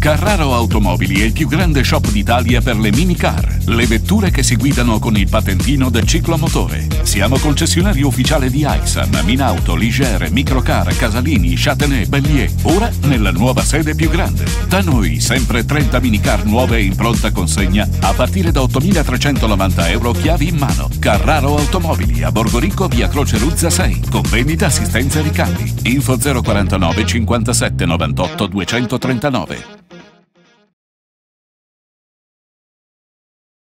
Carraro Automobili è il più grande shop d'Italia per le minicar, le vetture che si guidano con il patentino del ciclomotore. Siamo concessionario ufficiale di Aixam, Minauto, Ligier, Microcar, Casalini, Châtenay, Bellier, ora nella nuova sede più grande. Da noi sempre 30 minicar nuove in pronta consegna a partire da 8.390 euro chiavi in mano. Carraro Automobili a Borgorico, via Croce Ruzza 6, con vendita, assistenza e ricambi. Info 049 57 98 239.